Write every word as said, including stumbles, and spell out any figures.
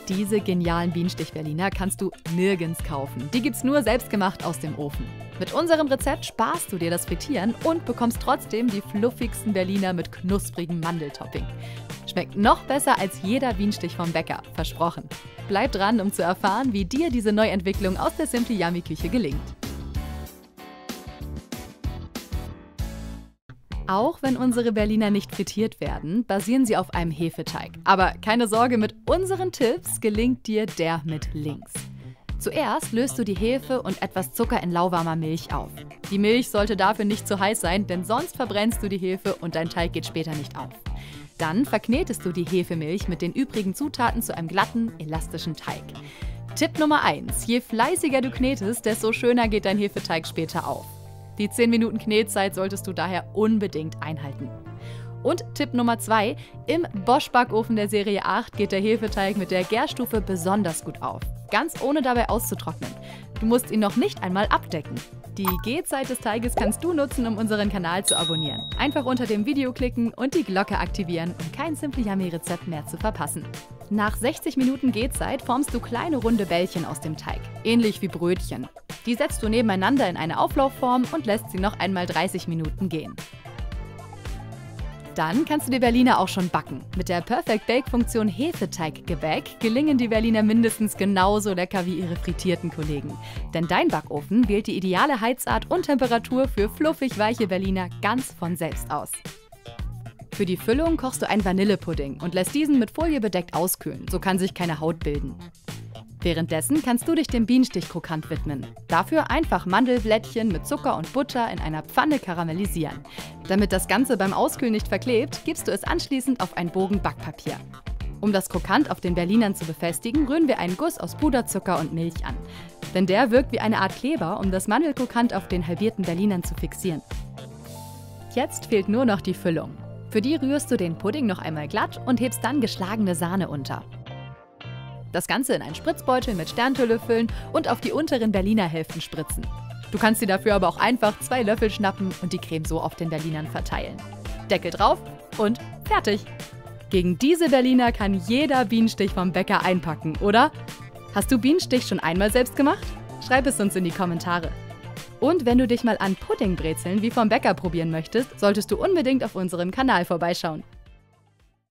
Diese genialen Bienenstich-Berliner kannst du nirgends kaufen. Die gibt's nur selbstgemacht aus dem Ofen. Mit unserem Rezept sparst du dir das Frittieren und bekommst trotzdem die fluffigsten Berliner mit knusprigem Mandeltopping. Schmeckt noch besser als jeder Bienenstich vom Bäcker, versprochen. Bleib dran, um zu erfahren, wie dir diese Neuentwicklung aus der Simply Yummy Küche gelingt. Auch wenn unsere Berliner nicht frittiert werden, basieren sie auf einem Hefeteig. Aber keine Sorge, mit unseren Tipps gelingt dir der mit links. Zuerst löst du die Hefe und etwas Zucker in lauwarmer Milch auf. Die Milch sollte dafür nicht zu heiß sein, denn sonst verbrennst du die Hefe und dein Teig geht später nicht auf. Dann verknetest du die Hefemilch mit den übrigen Zutaten zu einem glatten, elastischen Teig. Tipp Nummer eins: Je fleißiger du knetest, desto schöner geht dein Hefeteig später auf. Die zehn Minuten Knetzeit solltest du daher unbedingt einhalten. Und Tipp Nummer zwei: Im Bosch-Backofen der Serie acht geht der Hefeteig mit der Gärstufe besonders gut auf. Ganz ohne dabei auszutrocknen. Du musst ihn noch nicht einmal abdecken. Die Gehzeit des Teiges kannst du nutzen, um unseren Kanal zu abonnieren. Einfach unter dem Video klicken und die Glocke aktivieren, um kein Simply Yummy Rezept mehr zu verpassen. Nach sechzig Minuten Gehzeit formst du kleine runde Bällchen aus dem Teig, ähnlich wie Brötchen. Die setzt du nebeneinander in eine Auflaufform und lässt sie noch einmal dreißig Minuten gehen. Dann kannst du die Berliner auch schon backen. Mit der Perfect Bake-Funktion Hefeteiggebäck gelingen die Berliner mindestens genauso lecker wie ihre frittierten Kollegen. Denn dein Backofen wählt die ideale Heizart und Temperatur für fluffig weiche Berliner ganz von selbst aus. Für die Füllung kochst du einen Vanillepudding und lässt diesen mit Folie bedeckt auskühlen, so kann sich keine Haut bilden. Währenddessen kannst du dich dem Bienenstich-Krokant widmen. Dafür einfach Mandelblättchen mit Zucker und Butter in einer Pfanne karamellisieren. Damit das Ganze beim Auskühlen nicht verklebt, gibst du es anschließend auf einen Bogen Backpapier. Um das Krokant auf den Berlinern zu befestigen, rühren wir einen Guss aus Puderzucker und Milch an. Denn der wirkt wie eine Art Kleber, um das Mandelkrokant auf den halbierten Berlinern zu fixieren. Jetzt fehlt nur noch die Füllung. Für die rührst du den Pudding noch einmal glatt und hebst dann geschlagene Sahne unter. Das Ganze in einen Spritzbeutel mit Sterntülle füllen und auf die unteren Berliner Hälften spritzen. Du kannst dir dafür aber auch einfach zwei Löffel schnappen und die Creme so auf den Berlinern verteilen. Deckel drauf und fertig! Gegen diese Berliner kann jeder Bienenstich vom Bäcker einpacken, oder? Hast du Bienenstich schon einmal selbst gemacht? Schreib es uns in die Kommentare. Und wenn du dich mal an Puddingbrezeln wie vom Bäcker probieren möchtest, solltest du unbedingt auf unserem Kanal vorbeischauen.